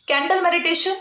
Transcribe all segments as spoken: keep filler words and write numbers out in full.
Candle meditation.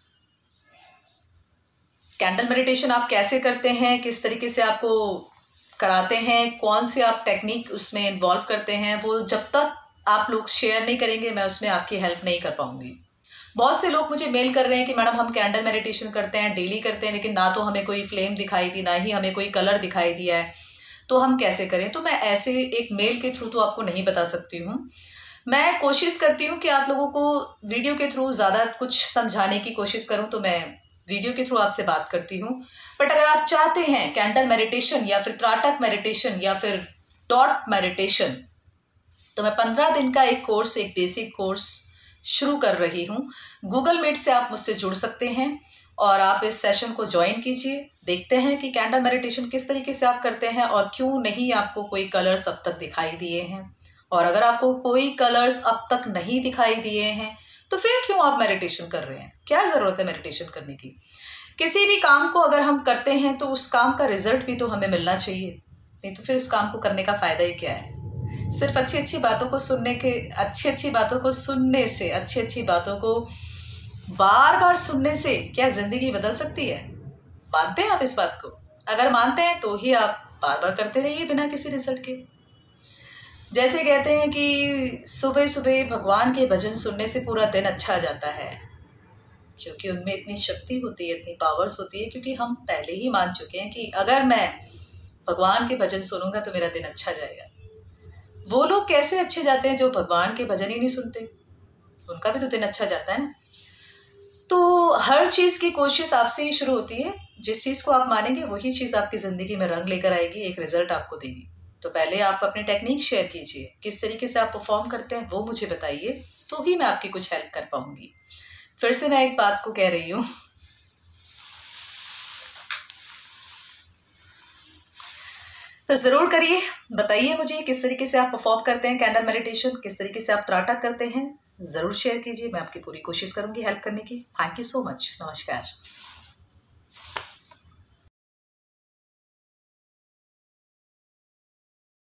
Candle meditation आप कैसे करते हैं, किस तरीके से आपको कराते हैं, कौन सी आप टेक्निक उसमें इन्वॉल्व करते हैं, वो जब तक आप लोग शेयर नहीं करेंगे मैं उसमें आपकी हेल्प नहीं कर पाऊंगी। बहुत से लोग मुझे मेल कर रहे हैं कि मैडम हम कैंडल मेडिटेशन करते हैं, डेली करते हैं, लेकिन ना तो हमें कोई फ्लेम दिखाई दी, ना ही हमें कोई कलर दिखाई दिया है, तो हम कैसे करें। तो मैं ऐसे एक मेल के थ्रू तो आपको नहीं बता सकती हूँ। मैं कोशिश करती हूँ कि आप लोगों को वीडियो के थ्रू ज़्यादा कुछ समझाने की कोशिश करूँ, तो मैं वीडियो के थ्रू आपसे बात करती हूँ। बट अगर आप चाहते हैं कैंडल मेडिटेशन या फिर त्राटक मेडिटेशन या फिर डॉट मेडिटेशन, तो मैं पंद्रह दिन का एक कोर्स, एक बेसिक कोर्स शुरू कर रही हूँ। गूगल मीट से आप मुझसे जुड़ सकते हैं और आप इस सेशन को ज्वाइन कीजिए। देखते हैं कि कैंडल मेडिटेशन किस तरीके से आप करते हैं और क्यों नहीं आपको कोई कलर्स अब तक दिखाई दिए हैं। और अगर आपको कोई कलर्स अब तक नहीं दिखाई दिए हैं तो फिर क्यों आप मेडिटेशन कर रहे हैं, क्या ज़रूरत है मेडिटेशन करने की। किसी भी काम को अगर हम करते हैं तो उस काम का रिजल्ट भी तो हमें मिलना चाहिए, नहीं तो फिर उस काम को करने का फ़ायदा ही क्या है। सिर्फ अच्छी अच्छी बातों को सुनने के अच्छी अच्छी बातों को सुनने से, अच्छी अच्छी बातों को बार बार सुनने से क्या ज़िंदगी बदल सकती है। मानते हैं आप इस बात को? अगर मानते हैं तो ही आप बार बार करते रहिए बिना किसी रिजल्ट के। जैसे कहते हैं कि सुबह सुबह भगवान के भजन सुनने से पूरा दिन अच्छा जाता है, क्योंकि उनमें इतनी शक्ति होती है, इतनी पावर्स होती है, क्योंकि हम पहले ही मान चुके हैं कि अगर मैं भगवान के भजन सुनूंगा तो मेरा दिन अच्छा जाएगा। वो लोग कैसे अच्छे जाते हैं जो भगवान के भजन ही नहीं सुनते, उनका भी तो दिन अच्छा जाता है ना। तो हर चीज़ की कोशिश आपसे ही शुरू होती है। जिस चीज़ को आप मानेंगे वही चीज़ आपकी ज़िंदगी में रंग लेकर आएगी, एक रिजल्ट आपको देगी। तो पहले आप अपने टेक्निक शेयर कीजिए, किस तरीके से आप परफॉर्म करते हैं वो मुझे बताइए, तो ही मैं आपकी कुछ हेल्प कर पाऊंगी। फिर से मैं एक बात को कह रही हूँ, तो ज़रूर करिए, बताइए मुझे किस तरीके से आप परफॉर्म करते हैं कैंडल मेडिटेशन, किस तरीके से आप त्राटक करते हैं। ज़रूर शेयर कीजिए, मैं आपकी पूरी कोशिश करूँगी हेल्प करने की। Thank you so much. नमस्कार।